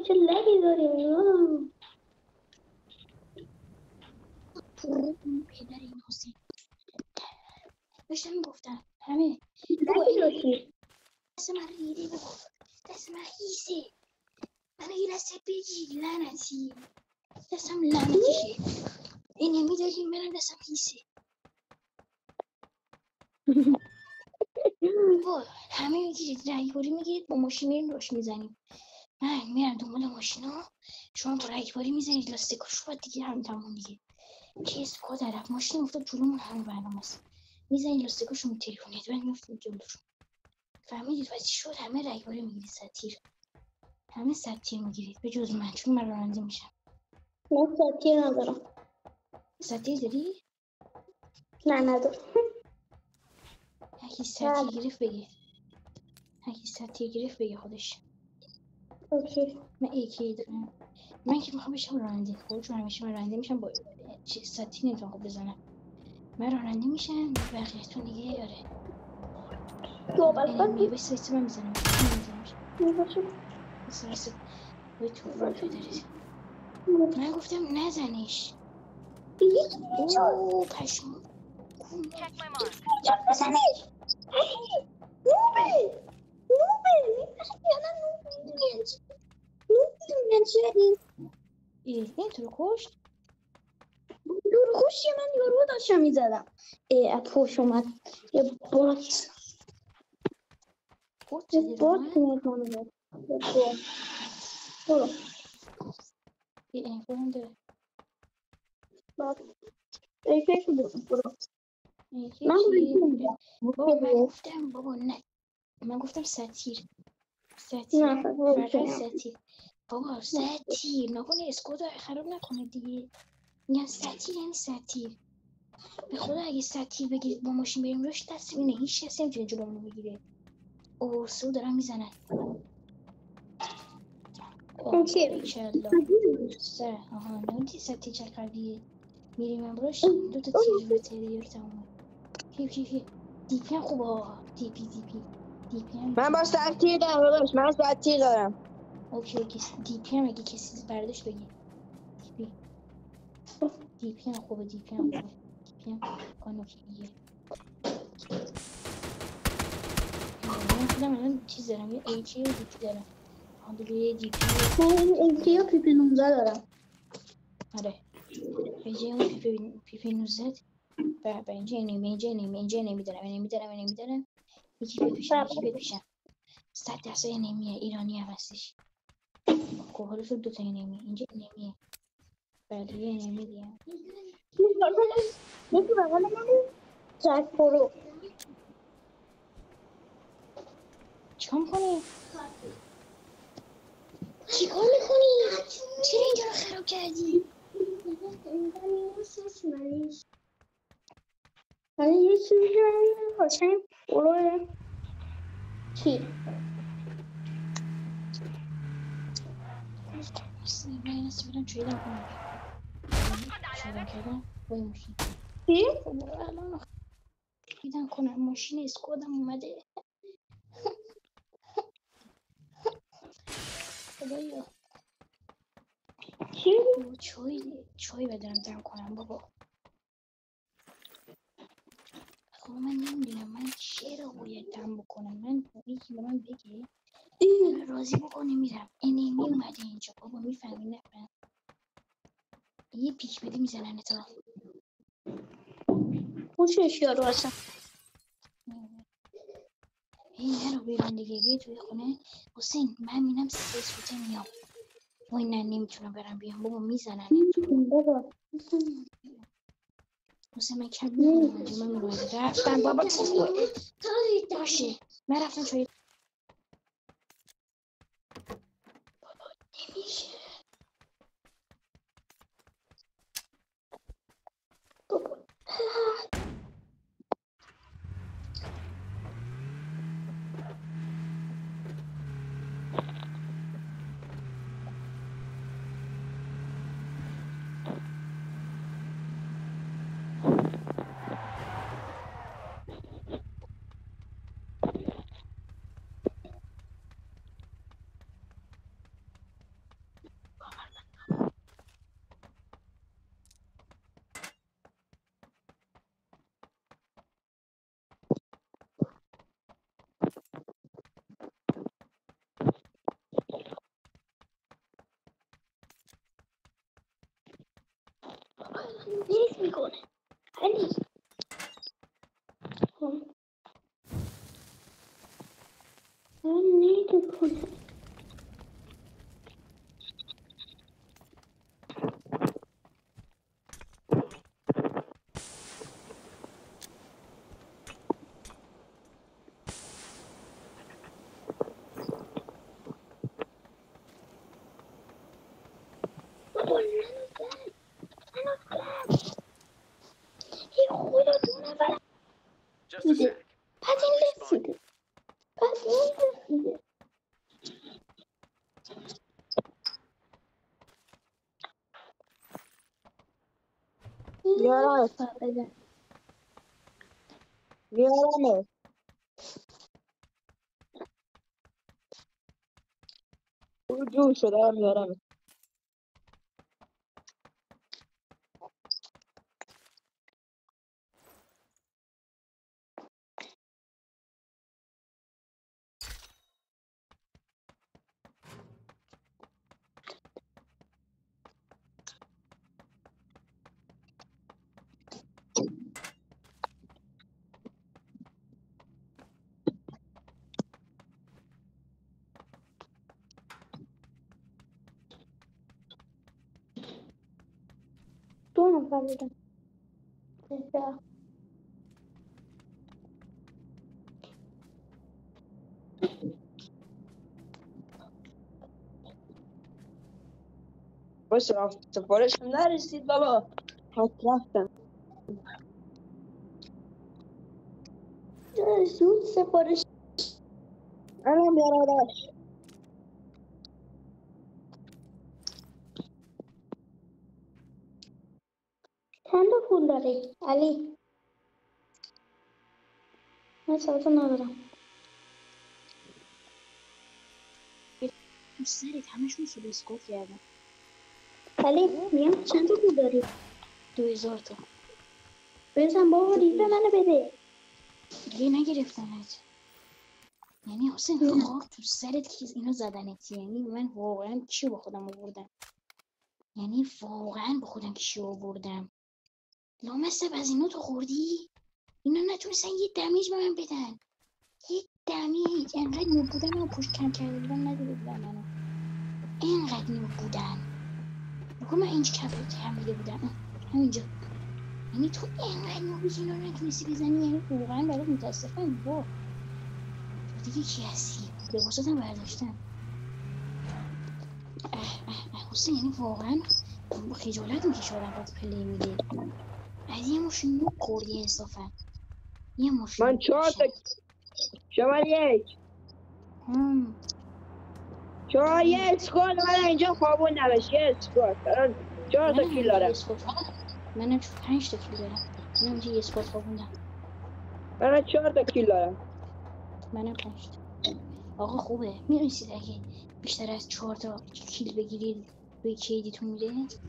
چه لگی داریم. پدر این حسین داشتم میگفتم همه بابا دست من ریده بابا، دست من خیسه، من یه دست بگیر لعنتی، دستم لعنتیشه این نمیداریم منم دستم خیسه بابا. همه میگیرید رگباری میگیرید با ماشین میریم روش میزنیم، من میرم دنبال ماشینا، شما با رگباری میزنید لاستیکاشو بعد دیگه همین تموم دیگه. چه اسکو طرف ماشین افتاد جلومون، همین برنامه است، میزنید لاستیکاشو میتریفونید بعد میافتید جلوشون. فهمیدید پس چی شد؟ همه رگباری میگیرید سطیر، همه سطیر میگیرید به جز من، چون من راننده میشم. من سطیر ندارم. سطیر داری؟ نه ندارم. هرکی سطیر گرفت بگه، هرکی سطیر گرفت بگه خودش. اوکی. من ایکی دارم، من که میخوام بشم راننده، خب چون همیشه من راننده میشم با سطیر نمیتونم خوب بزنم، من راننده میشم بقیه‌تون دیگه. آره صحبت کن. بس من میزنم باشه. بس باید توفان پدرت. من گفتم نزنش. اوه پشم بزنش. نوبه این تو رو کشت؟ دور خوشی من یارو داشتم میزدم. اپوش اومد یه بات میکنه. برو این خودم داره بات ایکی برو. من بابا من گفتم بابا نه، من گفتم سطیر فقط سطیر بابا، سطیر نکنه اسکودا خراب نکنه دیگه، میگم سطیر یعنی سطیر. به خدا اگه سطیر بگیرید با ماشین بریم روش دست بینه هیچ کسی نمیتونه جلومونو بگیره. سو دارن میزنن. سر آها نمیدی سطیر چه قویه، میریم امروش دوتا تیر رو تریور تمومه. پی دیپی هم خوبه. دیپی هم من با سطیر دارم داداش، من سطیر دارم. اوکی دیپی هم اگه کسی برداشت بگی. دیپی هم خوبه دیپی هم کانوکیه. من خودم الان چیز دارم، یه ایجی و دیپی دارم. یه دیپی من ایجی و پیپی 19 دارم. آره ایجی و پیپی 19 به اینجا نمیدارم. یکی بپیشم 100% نمیه، ایرانی هم هستش. خب حالا شد دوتا نمیه، اینجا نمیه بله یه نمیدیم. یکی بغل من جک پرو. چیکار میکنی؟ چرا اینجا رو خراب کردی؟ یه چیزی رو باشم برو چی؟ من این دسته برم چویدم کنم چویدم کردم با این ماشین. چی؟ خب الان چویدم کنم ماشین اسکودم اومده. خدایا چی؟ چوی بدارم دم کنم بابا. خب من نمیدونم من چرا باید دم بکنم، من یکی به من بگه من راضی بکنه میرم. انمی اومده اینجا بابا، میفهمی نفهم یه پیک بده میزنن تا خوشش یارو اصلا. این نرو بیرون دیگه، بیا توی خونه. حسین من میرم 3 سوته میام. وای نه نمیتونم برم بیام بابا، میزنن بابا حسین من کم میکنم اونجا، من میرم رفتم بابا باشه من رفتم چوی بابا نمیشه. نیست میکنه علی نیست کنه Just a sec. پس این رسیده پس این رسیده بیارمت بیارمت او جور شده میارمت دو نفر بودن بسیار. بس سفارشم نرسید بابا حد رفتم زود سفارش الان بیارمش چند تا پول داری علی من سالتو ندارم تو سرت همشون سود اسکوت کردن. علی میگم چند تا پول داری 2000 تا بزن بابا ریز منو بده دیگه نگرفتنت. یعنی حسین خاک تو سرت که اینا زدنت. یعنی من واقعا چی با خودم آوردم، یعنی واقعا با خودم چی آوردم. لامصب از اینا تو خوردی، اینا نتونستن یه دمیج به من بدن، یه دمیج. انقدر نوب بودن و پشت کم کرده بودن ندیده بودن منو، اینقدر نوب بودن. بگو من اینج کمیده بودم همینجا. یعنی تو اینقدر نوبی که اینا رو نتونستی بزنی، یعنی واقعا برات متاسفم. با تو دیگه کی هستی؟ لباساتم برداشتن. حسین یعنی واقعا با خجالت میکشه آدم باید پلی میده. از یه مش نوب خوردی انصافا. یه مش من نوب 4 تا باشن. شما یک هم. شما یه اسکواد من اینجا خوابوندمش یه اسکواد الان 4 تا منم کیل اینجا یه دارم اسکوت، منم 5 تا کیل دارم. منم اینجا یه اسکوت خوابوندم. من 4 تا کیل دارم منم 5 تا. آقا خوبه. میرسید اگه بیشتر از 4 تا کیل بگیرید روی کیدیتون میره.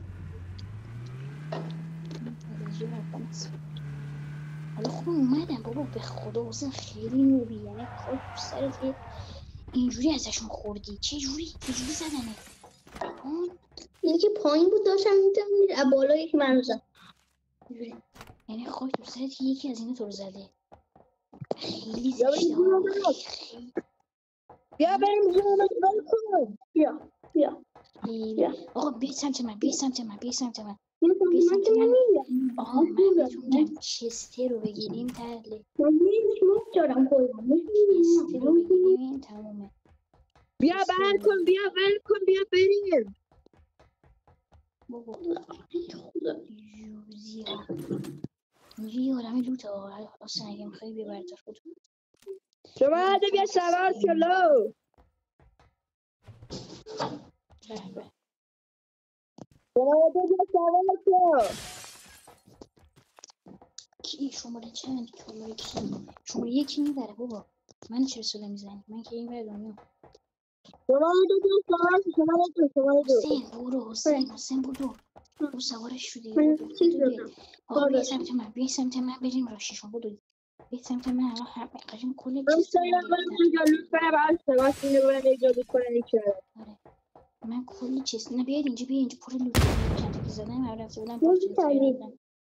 حالا خوب اومدم بابا، به خدا حسین خیلی نوبی. یعنی خاک تو سرت که اینجوری ازشون خوردی. چه جوری زدنه؟ یکی پایین بود داشتم میتونم از بالا یکی منو زد اینجوری. یعنی خاک تو سرت که یکی از اینا تو رو زده. خیلی بیا زشته بریم ها. زیر خیلی بیا بریم زیر کن بیا آقا بیا سمت من، بیا سمت من. من که نمیگم آقا من میتونم چسته رو بگیریم تله. من یه سموک دارم خودم چسته رو بگیریم تمومه. بیا بر کن بیا بریم بابا یوزی ها اینجا یه آدمی لوت آقا. اصلا اگه میخوایی بیا بردار خود. شما هده بیا سوار شلو به شما هده بیا سوار شلو کی شماره چند؟ شماره یکی میبره بابا. من چرا سوله میزنی؟ من که این بر دنیا. شما هده بیا سوار شما هده حسین برو. حسین برو. برو سوارش شدی. من برو. چیز دادم آقا بیا سمت من بریم راشیشون. برو بیا سمت من. الان قشنگ کل من چیز سایرم برم اینجا لوت کنم بعد سوار کنه برم اینجا لوت کنم اینجا آره من کلی چیز. نه بیاید اینجا پر لوت. چند تا که زدم هر رفته بودم بازی کردید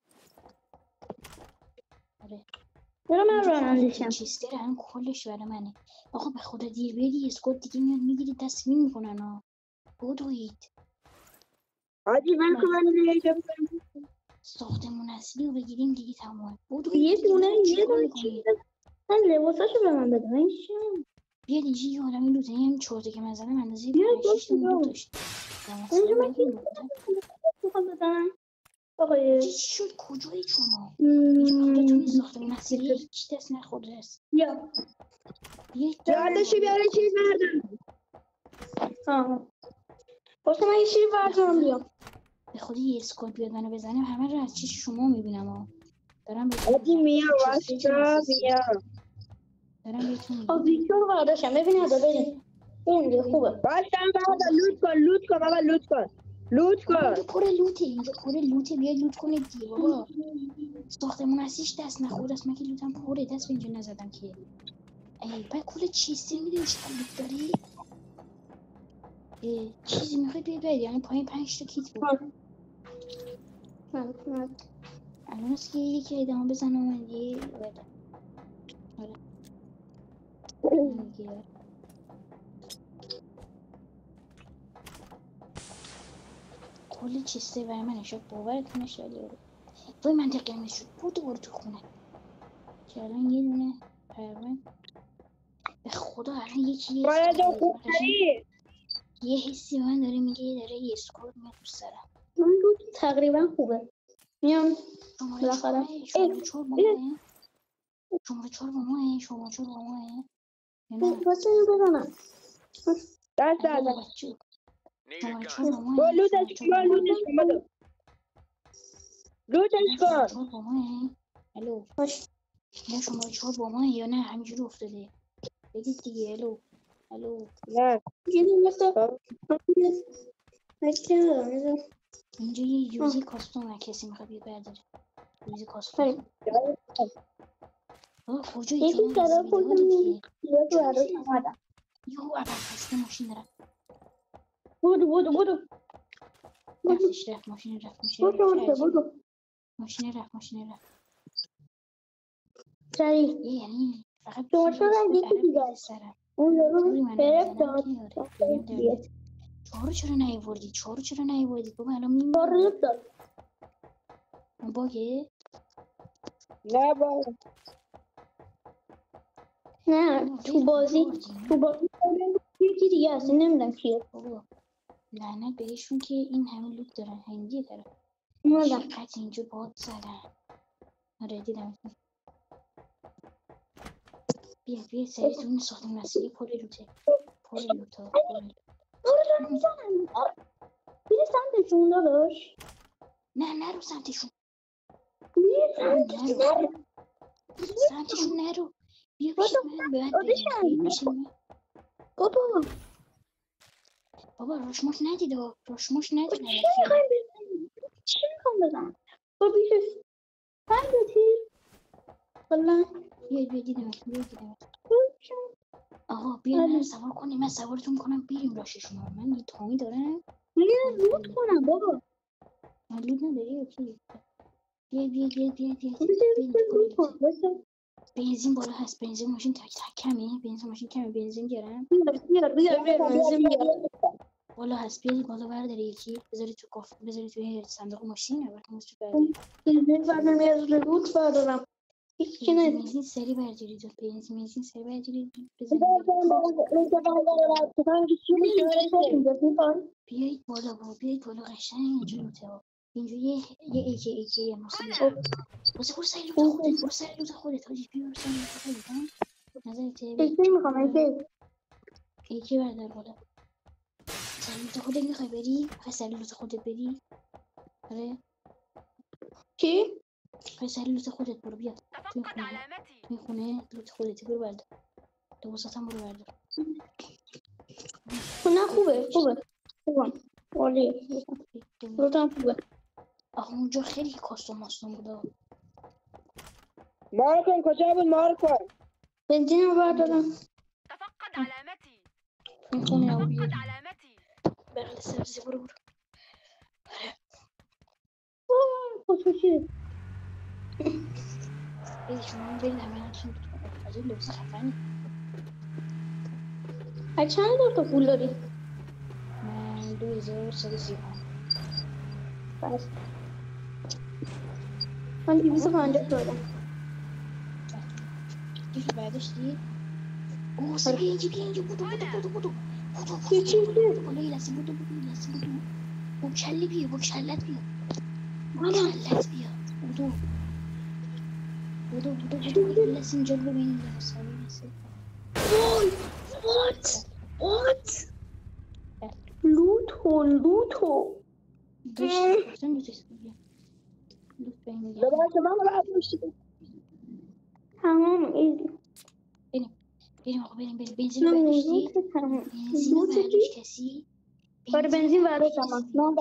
آره چرا من رانندشم؟ چیستر هم کلش برای منه. آقا به خدا دیر بیادی اسکوت دیگه میاد میگیرید دست وین میکنن ها. بدوید حاجی من که من اینجا ساختمون اصلی رو بگیریم دیگه تمام. بدوید یه دیگه. دونه چیکار چیز می‌کنی؟ من لباساشو به من بده. این چیه؟ بیاد اینجا یه آدمی لوته این چرته که من زدم اندازه بیا 5-6 تا بیا. لوت داشت. اینجا من که میخوام بدم. آقای چی شد کجایی شما؟ اینجا خودتون ساختمون اصلی هیچ دست نخورده است. یا بیایید یادشی بیاره چیز بردم. ها واسه من یه چیزی بردارم بیام. به خودی یه اسکوت بیاد منو بزنیم همه رو از چش شما میبینم ها. دارم حاجی میام واستا میام. دارم بهتون آ میگم. ویکتور برداشتم. ببین از بریم. اون دیگه خوبه. باشم بابا لوت کن بابا لوت کن اینجا پر لوته بیاید لوت کنید دیگه بابا. ساختمون اصلیش دست نخورده است. من که لوتم پره دست به اینجا نزدم که. ای بعد کل چیزی میدونی چقدر لوت داری؟ چیزی میخواید بیاید یعنی پایین 5 تا کیت بود. الان است که یکی ادامه بزنه و من یه بده. آره من دیگه کل چیزی برای من شد باورتون نشه ولی آره. وای منطقه قرمز شد برو تو خونه که الان یه دونه پرون به خدا الان یکی یه باید اسکوت خوب تری یه حسی من داره میگه داره یه اسکوت میاد تو سرم. من رو تقریبا خوبه. میام بالاخره شماره 4 با ماه شماره 4 با ماه واسه این بزنم. دست الو دادم بچه Need a شماره gun. 4 با ماه با لوتش کن با ماه الو یا شماره 4 با ماه یا نه همینجوری افتاده بگید دیگه الو نه یه دونه مثلا اینجا یه یوزی کاستومه کسی میخواد بیاد برداره یوزی کاستوم کجایی یکی تو من از صدا ویدیو دیدی یه تو براش اومدم. یهو اول پسته ماشین دارم بودو رفت ماشین رفت سریع یعنی فقط شما چرا یکی دیگه سرم اون جوری یارو منو گرفت میزنن داد که آره بگم دردت چهارو چرا نیاوردید بابا الان میمیرم بارلوب داد. اون باگه نه با نه تو بازی یکی دیگه هست نمیدونم کیه. بابا لعنت بهشون که این همه لوک دارن هندیه دارن اومدم چقدر اینجا باد زدن آره دیدم بیا سریتون ساختمون اصلی پر لوته دارم میزنم میره سمتشون داداش نه نرو سمتشون میره سمتشون نرو بیا پیش من باید بریم بابا رشموش ندید چی میخوام بزنم با بیشش پنج تیر والله بیا دیدم آقا بیا من سوار کنیم من سوارتون کنم بریم راششون من یه تامی دارم میره روت کنم بابا من لود نداری اوکی بیا بنزین بالا هست بنزین ماشین تک کمه بنزین گرم بیار بالا هست بیارید بالا برداری یکی بذاری تو بذاری توی صندوق ماشین براتون تو برداری بنزین از روت بردارم هیچ کی ندید بنزین سری بردارید بنزین سری بردارید بزنید بیایید بالا قشنگ اینجا یه ایکی واسه برو سر لوت خودت حاجی بیا برو سر لوت خودت نظرت ایکی بردار بالا سر لوت خودت میخوای بری سر لوت خودت بری آره چی؟ سر لوت خودت برو بیا تفقد علامتي. توی خونه لوت خودت برو بردار لباساتم برو بردار نه خوبه عالی لوتم خوبه آخه اونجا خیلی کاستوم بوده مارو کن کجا بود مارو کن بنزین رو بردارم تفقد علامتي. میخونه تفقد علامتي. بغل سبزی برو خصوصی برید شما برید همه‌تون از این لباس خفنه. چند تا پول داری؟ من 2135. بس من 250 دارم. دیگه بعدش دیگه اوه بیا اینجا بودو بالا یه لحظه بودو با کله بیا با کلت بیا بودو یه لحظه اینجا رو ببین یه لحظه What? لوتو داشتی گفتم لوت به این میگم لباس من برداشتی. تمام ایزی بریم آقا بریم بنزین رو برداشتی؟ تمام بنزین رو برداشت کسی؟ برای بنزین برداشتم من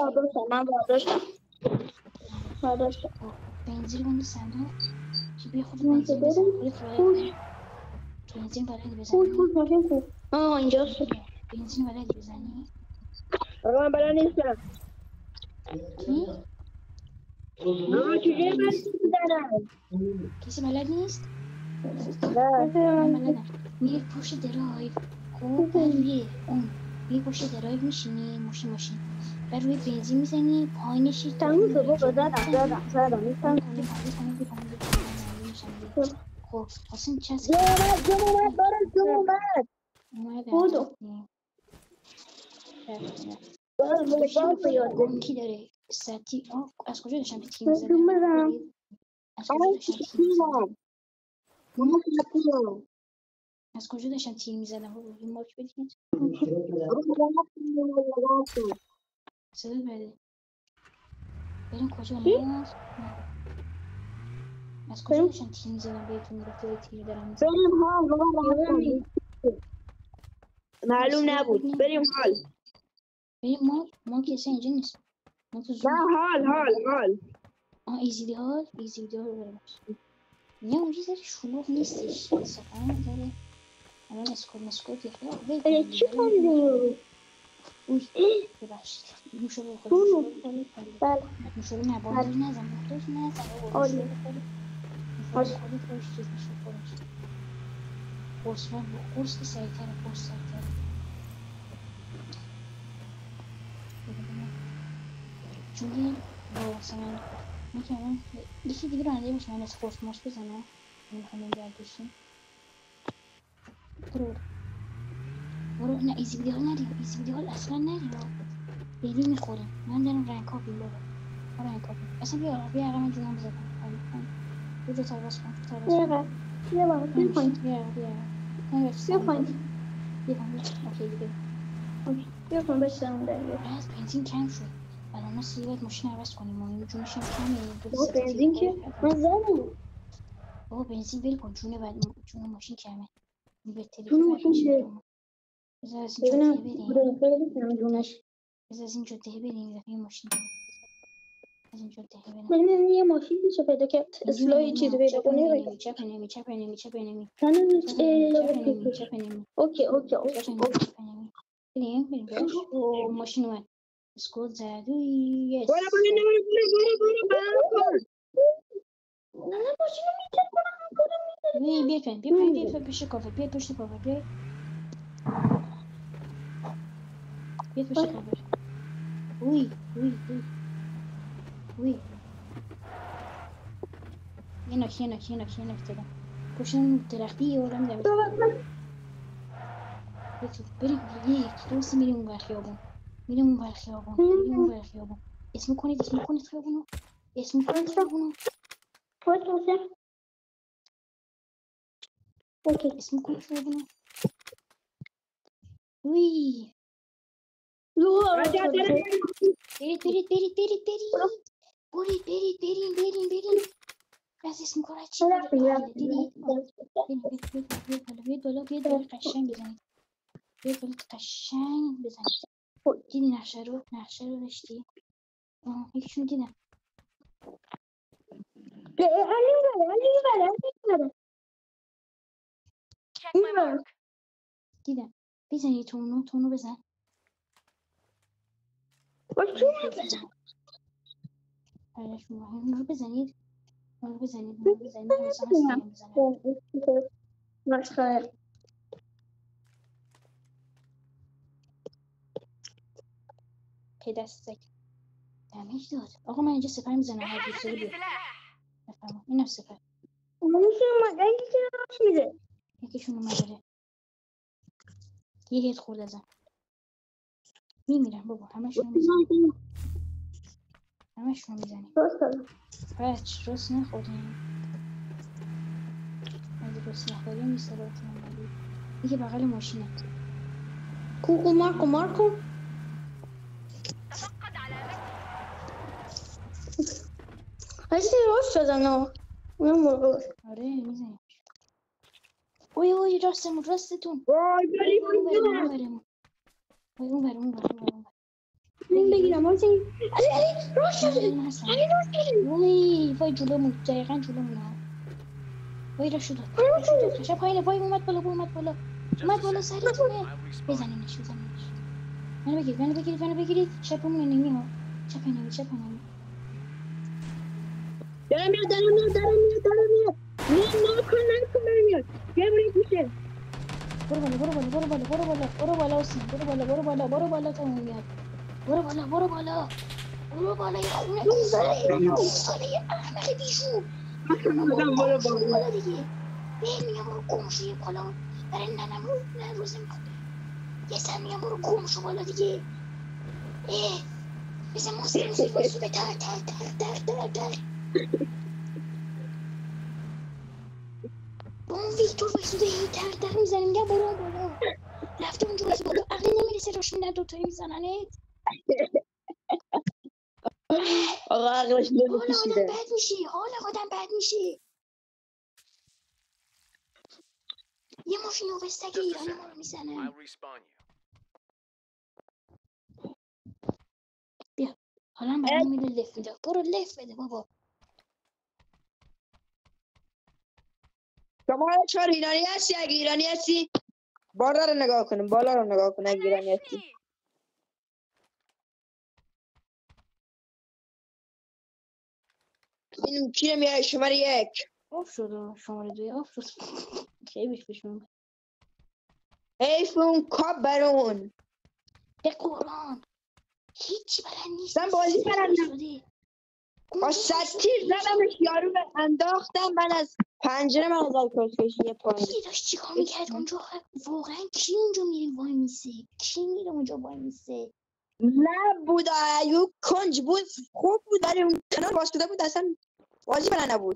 برداشتم بنزین رو بنداز صندوق چی بیا خود من بنزین بزن خودت بلدی بنزین بلدی بزنی؟ ماشین خوب اینجاست بنزین بلدی بزنی؟ آقا من بلد نیستم. کی؟ آقا چجوری بلد می‌زنم؟ کسی بلد نیست؟ نه. من بلدم میری پشت درایو خب بعد روی اون میری پشت درایو میشینی ماشین بعد روی بنزین میزنی پایینش تموم شد بابا زدم میتونم خب حسین چسب جمع اومد. بودو کی داره ساعتی از کجا داشتم تیم زدم از کجا داشتم تیر میزدم از کجا داشتم تیر میزدم این مارک بدید صدا بده بریم کجا ناز از کجا داشتم تیر میزدم بهتون میگفت تیر دارم میزدم معلوم نبود. بریم حال. بریم ما کسی اینجا نیست ما تو نه زوم حال. ایزی هال رو بریم نه اونجا ذره شلوغ نیستش انصافا ذره الان اسکوت ریخته چی کنیم اوی ببخشید نوشو رو بخورید بله نوشو رو نه بانداج نزن بابا نوشو رو بخورید خوش چیز میشه خورش قرص که سریعتره چون که با مثلا میکنم یکی دیگه راننده باشه من از قرص ماش بزنم میخوام برداشتیم برو نه ایزی ویدیو حال اصلا نریم خیلی میخوریم من دارم رنگ کافیم بابا رنگ کافیم اصلا بیا من جونم بزنم دو تا باز کن بیا کن بشتم در از بنزین کم شد الان سری باید ماشین عوض کنیم و این جونش هم کمه بنزین که من زدم بابا بنزین ول کن جون ماشین کمه این بهتری جون که بعد ماشین میشه بذار از این جاده بریم خیلی جونش بذار از این جاده بریم دفعه ماشین از این جاده بریم من یه ماشین میشه پیدا کرد اصلاحی چیزی پیدا کنی چپ نمی اوکی بریم باش ماشین اومد اسکوت زد یس نه ماشین رو میتونم بیا پشت کافه بیا پشت کافه اوی یه ناک دادم پشت اون درختی یه آدم دوید بریم 1 2 3 میریم اون ور خیابون اسم کنید خیابونو اوکی وی برید از اسم کنید چی دیدید بیاد بالا قشنگ بزنید دیدی نقشه رو داشتی یکیشون دیدم Check my mark. دیدم بزنید تونو بزن آره شما این رو بزنید بزنید من حواسم هست که بزنم. مسخره. که دستک دمیج داد. آقا من اینجا سپر میزنم هر دوست بحاجة بیا لسلاح. بفرما اینم سپر نمیشه اومد اینکه چرا راش میده. یکیشون اومده یه هیت خورد ازم میمیرم بابا همشون میزنیم بچ راست نخوریم اگه راست نخوریم این صداتون اومدی دیگه بغل ماشینه کوکو مارکو تفقد علامتي. هستی راست شدن اونم مرگوش. آره میزنیم اوی راستتون وای بری اون این بگیرم هستی علی راست شده وای جلومون دقیقا جلومون ها وای را شد خشب پایینه وای اومد بالا سرتونه بزنینش منو بگیرید شبمون نمی ها چپ نمی دارم میاد نکن میاد بیا برید میشه برو بالا حسین برو بالا تا اون میاد برو بالا یه خونه گوزاله احمق بیشو برو بالا دیگه میگم برو گم شو یه بالا برای ننم روزه میخوره یه سر میگم برو گم شو بالا دیگه مثل موسیقی وایسوده در با اون ویکتور وایسوده هی در میزنه میگم برو بالا رفته اونجا وایسوده با تو عقلی نمیرسه راش میدن دوتایی میزننت آقا عقلش حال آدم نمیکشیده بد میشه یه ماشین اوبستگی ایرانی ما رو میزنن I'll respawn you. حالا برام میره لف میده برو لف بده بابا شما چهار ایرانی هستی اگه ایرانی هستی بالا رو نگاه کن اگه ایرانی هستی أناشني. این کی میاره شماره 1 آف شد شماره 2 آف شد خیلی پیش من حیف اون کاب برون به قرآن هیچی بلد نیست من بازی برندم با ستیر زدمش یارو رو انداختم من از پنجره من از کشی پایین کی داشت چیکار میکرد اونجا واقعا کی اونجا میره وای میسه کی میره اونجا وای میسه نه بود ایوب کنج بود خوب بود ولی اون کنار واسطه بود اصلا بازی برند نبود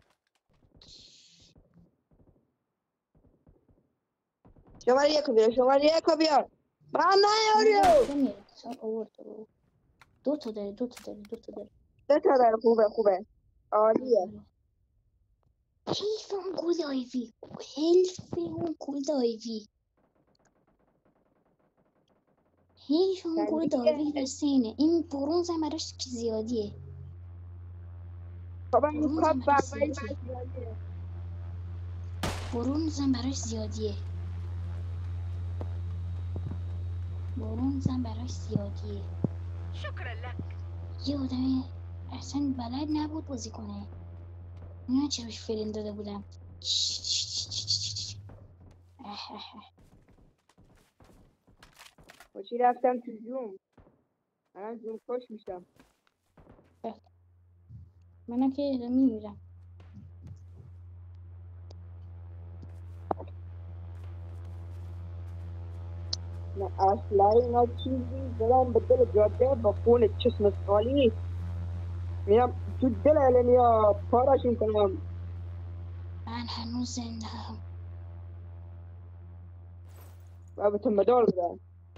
شماره 1 بیار من نیاریو دو تا داره سه تا داره خوبه عالیه حیف اون گل دایوی رسینه این برونز هم براش زیادیه بابا این کاب بغلی برونز هم براش زیادیه شكرا لك. یه آدم اصلا بلد نبود بازی کنه نه چرا بهش فرین داده بودم باشی رفتم تو زوم الان زوم خوش میشم منم که میمیرم نه اصلا اینا چیزی دارم به دل جاده با خون چشم سالی میرم تو دل علمیا پاراشون کنم من هنوز زنده هم و به تو مدال بدم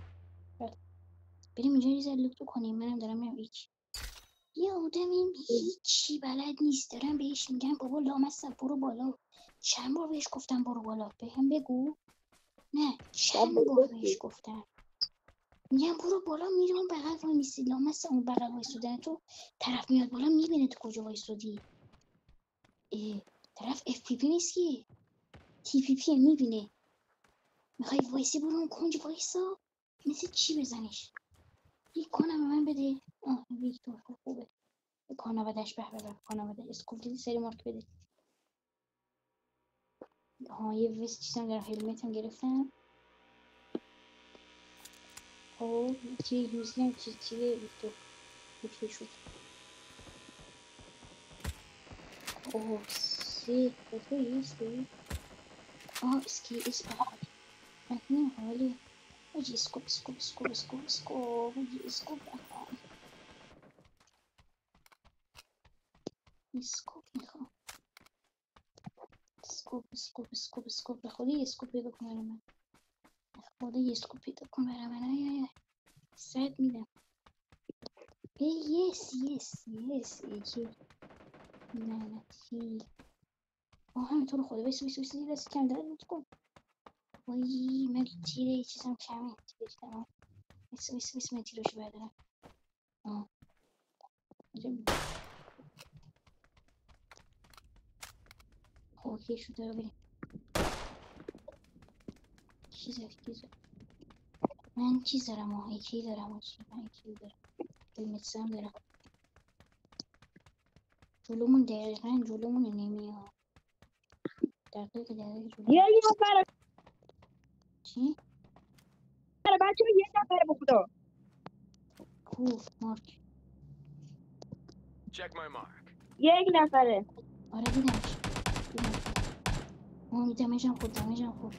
بریم اینجا یه ذره لطف کنیم منم دارم میرم یه آدمی هیچی بلد نیست دارم بهش میگم بابا لامصب برو بالا چند بار بهش گفتم برو بالا بهم بگو نه چند بار بهش گفتم میگم برو بالا میره اون بغل وای میسی لامصب اون بغل وایسودن تو طرف میاد بالا میبینه تو کجا وایسودی طرف اف پی پی نیست که تی پی پی میبینه میخوای وایسی برو اون کنج وایسا مثل چی بزنش یک کنم به من بده ویکتور خوبه کانابدش به کانابده اسکوپ دیدی سری مارک بده. ها یه وست چیزم دارم هلمت هم گرفتم. خب چی یوزی هم چی ویکتور اوکی شد. اوه سی تو ایستی اسکی اسپا حالی وجي اسكوب وجي اسكوب میخوام اسکوب به خدا یه اسکوب پیدا کن برای من. خدا یه اسکوب پیدا کن برای من. 100 میدم. یس یکی لعنتی. همینطور خدا بیس یه دست کم داره لطف کن. وای من تیره یه چیزم کمه. تیره تمام بیس من تیرهشو بردارم. اوکی شده رو بریم. چیزه من چیز دارم یکی دارم من متسم دارم. جلومون دقیقا جلومون نمیاد. دقیقه جلومون یه نفر چی؟ بچه یه نفر به خدا کو مارک Check my mark. یک نفره. آره دیدمش دمجم خورد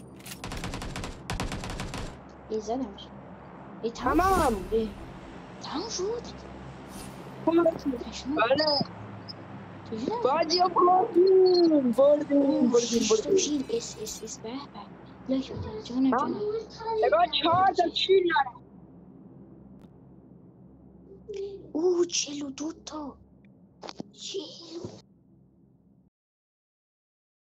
زدمش تمام تمام شد. بله چجوری بازی رو بردیم شیل اس به یا شده جانم نگاه 4 تا چیل دارم. 42 تا 42